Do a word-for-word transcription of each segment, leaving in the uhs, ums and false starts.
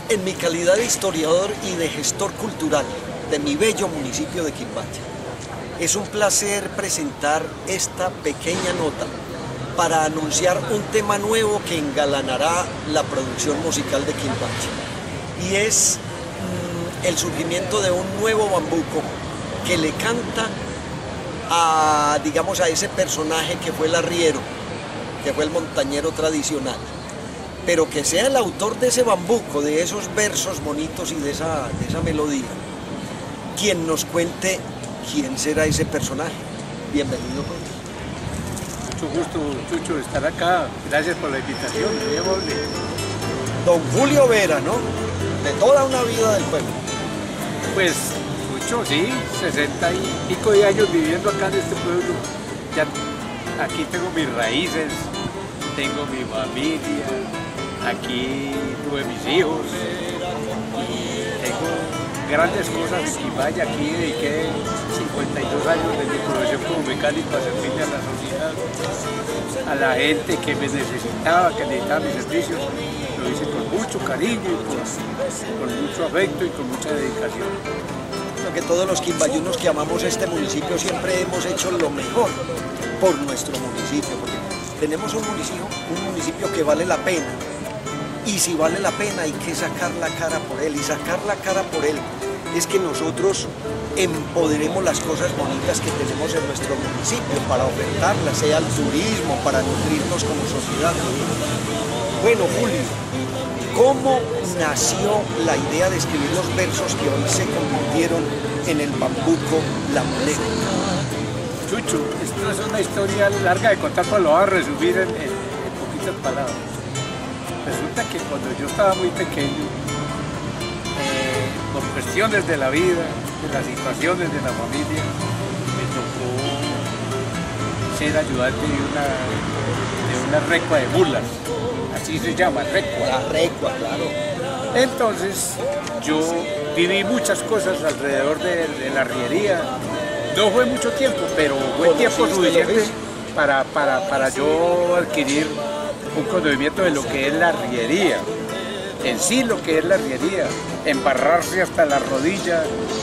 en mi calidad de historiador y de gestor cultural de mi bello municipio de Quimbacha. Es un placer presentar esta pequeña nota para anunciar un tema nuevo que engalanará la producción musical de Quimbacha. Y es mmm, el surgimiento de un nuevo bambuco que le canta a, digamos, a ese personaje que fue el arriero, que fue el montañero tradicional. Pero que sea el autor de ese bambuco, de esos versos bonitos y de esa, de esa melodía, quien nos cuente quién será ese personaje. Bienvenido, pues. Mucho gusto, Chucho, estar acá. Gracias por la invitación, muy amable. Don Julio Vera, ¿no? De toda una vida del pueblo. Pues, Chucho, sí, sesenta y pico de años viviendo acá en este pueblo. Ya aquí tengo mis raíces, tengo mi familia, aquí tuve mis hijos y tengo grandes cosas en Quimbacha. Aquí dediqué cincuenta y dos años de mi profesión como mecánico a servirle a la sociedad, a la gente que me necesitaba, que necesitaba mis servicios. Lo hice con mucho cariño, y con, con mucho afecto y con mucha dedicación. Creo que todos los quimbayunos que amamos este municipio siempre hemos hecho lo mejor por nuestro municipio, porque tenemos un municipio, un municipio que vale la pena. Y si vale la pena hay que sacar la cara por él, y sacar la cara por él es que nosotros empoderemos las cosas bonitas que tenemos en nuestro municipio para ofertarlas, sea el turismo, para nutrirnos como sociedad. Bueno, Julio, ¿cómo nació la idea de escribir los versos que hoy se convirtieron en el bambuco La Mulera? Chucho, esto es una historia larga de contar, pero lo voy a resumir en, en, en poquitas palabras. Resulta que cuando yo estaba muy pequeño, eh, por cuestiones de la vida, de las situaciones de la familia, me tocó ser ayudante de una, de una recua de mulas, así se llama, recua. La recua, claro. Entonces yo viví muchas cosas alrededor de, de la arriería. No fue mucho tiempo, pero fue tiempo suficiente para, para, para yo adquirir un conocimiento de lo que es la arriería, en sí lo que es la arriería, embarrarse hasta la rodilla,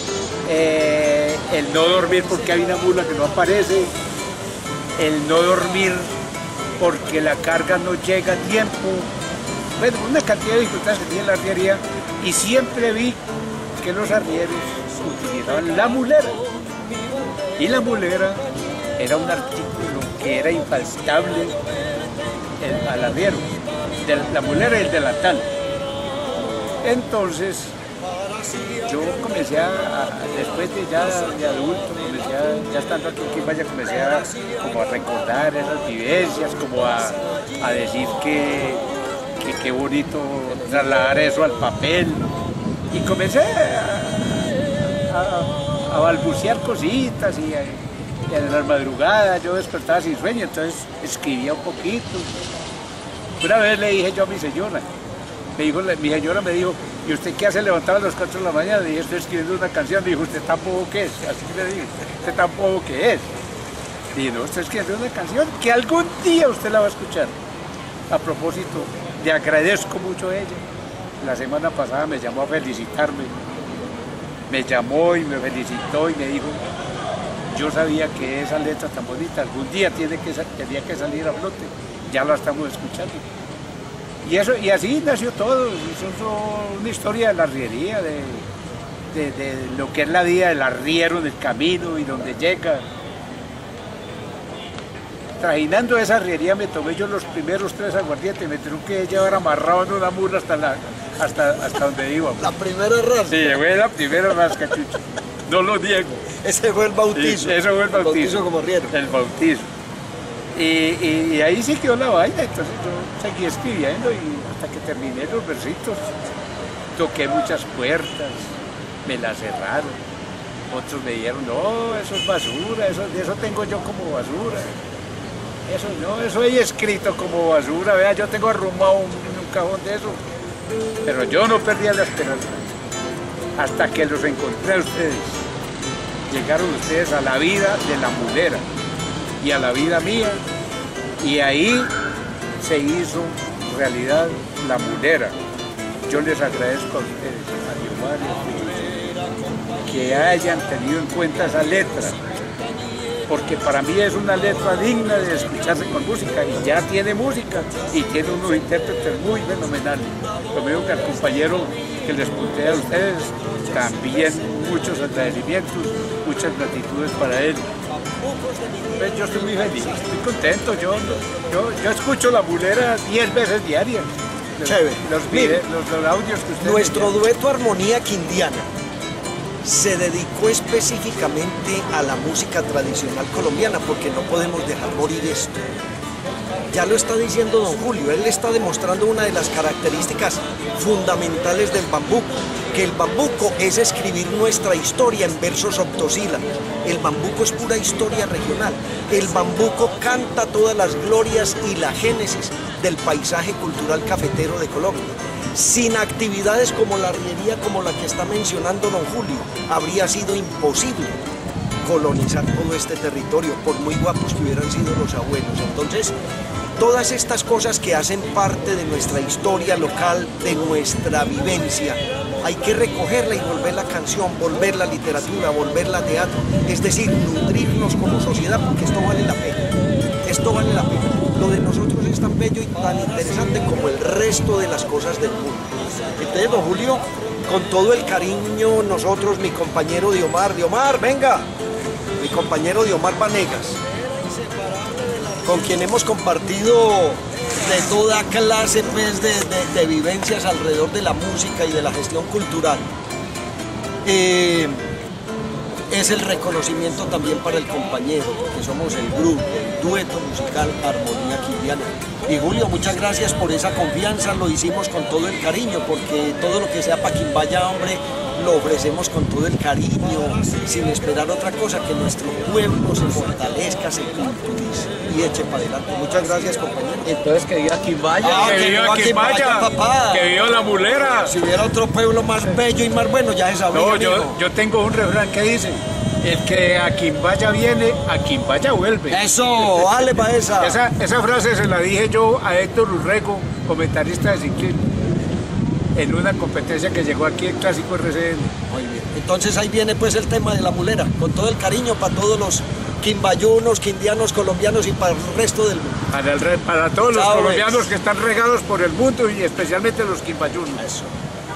eh, el no dormir porque hay una mula que no aparece, el no dormir porque la carga no llega a tiempo, bueno, una cantidad de dificultades que tiene la arriería, y siempre vi que los arrieros utilizaban la mulera, y la mulera era un artículo que era infaltable El, al arriero, de la mulera y el delantal. Entonces yo comencé a, a después de ya de adulto, comencé a, ya estando aquí en Quimbacha, comencé a, como a recordar esas vivencias, como a, a decir que qué bonito trasladar eso al papel, y comencé a, a, a balbucear cositas, y, a, y en las madrugadas yo despertaba sin sueño, entonces escribía un poquito. Una vez le dije yo a mi señora, me dijo, mi señora me dijo, ¿y usted qué hace levantado a las cuatro de la mañana? Le dije, estoy escribiendo una canción. Me dijo, ¿usted tan bobo que es? Así que le dije, ¿usted tan bobo que es? Le dije, no, estoy escribiendo una canción que algún día usted la va a escuchar. A propósito, le agradezco mucho a ella. La semana pasada me llamó a felicitarme. Me llamó y me felicitó y me dijo, yo sabía que esa letra tan bonita algún día tiene que, tenía que salir a flote. Ya la estamos escuchando. Y, eso, y así nació todo. Eso es una historia de la arriería, de, de, de lo que es la vida del arriero en el camino y donde llega. Trajinando esa arriería me tomé yo los primeros tres aguardientes, me tuve que llevar amarrado en una mula hasta, la, hasta, hasta donde iba. La primera rasca. Sí, fue la primera rasca, Chucho. No lo niego. Ese fue el bautizo. Sí, ese fue el bautizo. El bautizo como arriero. El bautizo. Y, y, y ahí sí quedó la vaina, entonces yo seguí escribiendo y hasta que terminé los versitos, toqué muchas puertas, me las cerraron, otros me dijeron, no, eso es basura, eso, eso tengo yo como basura, eso no, eso he escrito como basura, vea, yo tengo arrumado un, un cajón de eso, pero yo no perdía la esperanza, hasta que los encontré a ustedes, llegaron ustedes a la vida de la mulera, y a la vida mía, y ahí se hizo realidad La Mulera. yo les agradezco a ustedes, a Diomar y a Julio, que hayan tenido en cuenta esa letra, porque para mí es una letra digna de escucharse con música, y ya tiene música, y tiene unos intérpretes muy fenomenales. Lo mismo que al compañero que les conté a ustedes, también muchos agradecimientos, muchas gratitudes para él. Pues yo estoy muy feliz, estoy contento, yo, yo, yo escucho La Mulera diez veces diarias. Chévere. Los, Mire, los, los audios que ustedes... Nuestro envían. dueto Armonía Quindiana se dedicó específicamente a la música tradicional colombiana, porque no podemos dejar morir esto. Ya lo está diciendo don Julio, él está demostrando una de las características fundamentales del bambuco, que el bambuco es escribir nuestra historia en versos octosílabos. El bambuco es pura historia regional. El bambuco canta todas las glorias y la génesis del paisaje cultural cafetero de Colombia. Sin actividades como la arriería, como la que está mencionando don Julio, habría sido imposible colonizar todo este territorio, por muy guapos que hubieran sido los abuelos. Entonces, todas estas cosas que hacen parte de nuestra historia local, de nuestra vivencia, hay que recogerla y volverla canción, volverla literatura, volverla teatro, es decir, nutrirnos como sociedad, porque esto vale la pena, esto vale la pena. Lo de nosotros es tan bello y tan interesante como el resto de las cosas del mundo. Entonces, don Julio, con todo el cariño, nosotros, mi compañero Diomar, Diomar, venga, mi compañero Diomar Vanegas, con quien hemos compartido de toda clase pues, de, de, de vivencias alrededor de la música y de la gestión cultural. Eh, es el reconocimiento también para el compañero, porque somos el grupo, el dueto musical Armonía Quindiana. Y Julio, muchas gracias por esa confianza, lo hicimos con todo el cariño, porque todo lo que sea para Quimbaya, hombre, lo ofrecemos con todo el cariño, sin esperar otra cosa, que nuestro pueblo se fortalezca, se culturice y eche para adelante. Muchas gracias, compañero. Entonces que viva Quimbaya. Ah, que viva Quimbaya, papá. Que viva La Mulera. Si hubiera otro pueblo más bello y más bueno, ya se sabía. No, yo, yo tengo un refrán que dice: el que a Quimbaya viene, a Quimbaya vuelve. Eso, vale para esa. esa. Esa frase se la dije yo a Héctor Urrego, comentarista de Ciclismo, en una competencia que llegó aquí en Clásico R C N. Muy bien. Entonces ahí viene pues el tema de La Mulera, con todo el cariño para todos los quimbayunos, quindianos, colombianos y para el resto del mundo. Para, el, para todos los Chao, colombianos pues. que están regados por el mundo y especialmente los quimbayunos. Eso.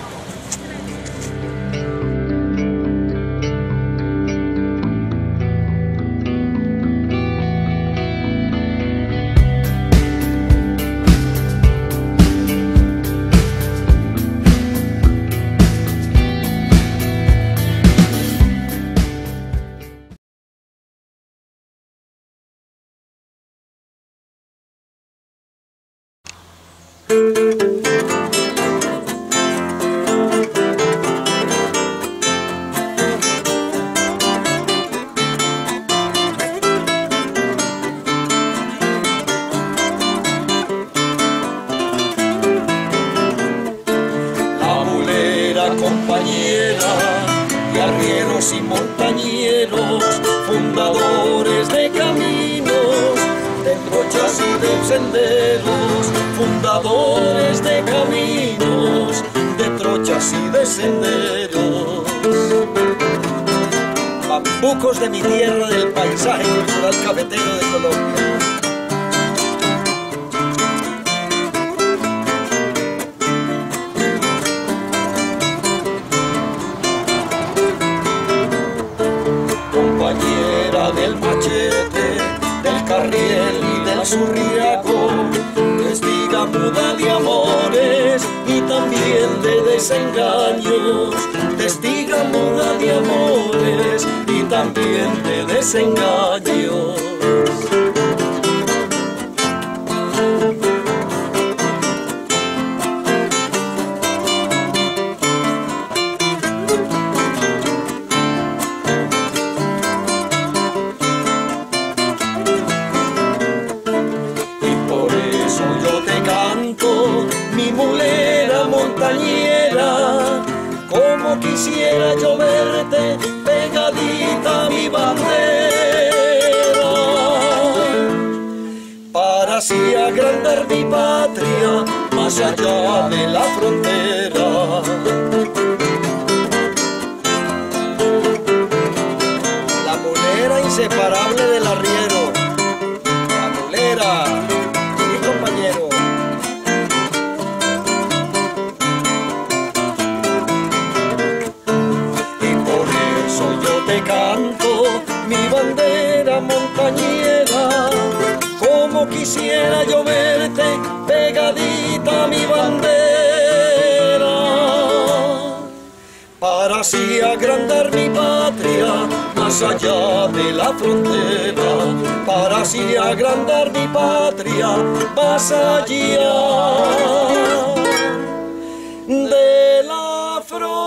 Compañera de arrieros y montañeros, fundadores de caminos, de trochas y de senderos, fundadores de caminos, de trochas y de senderos. Bambucos de mi tierra, del paisaje cultural cafetero de Colombia. Compañera del machete, del carriel y del zurriaco, testiga muda de amores y también de desengaños, testiga muda de amores y también de desengaños. Mi mulera montañera, como quisiera yo verte pegadita a mi bandera, para así agrandar mi patria más allá de la frontera. inseparable del arriero, la bolera, mi compañero. Y por eso yo te canto mi bandera montañera, como quisiera yo verte pegadita a mi bandera, para así agrandar mi patria más allá de la frontera, para así agrandar mi patria más allá de la frontera.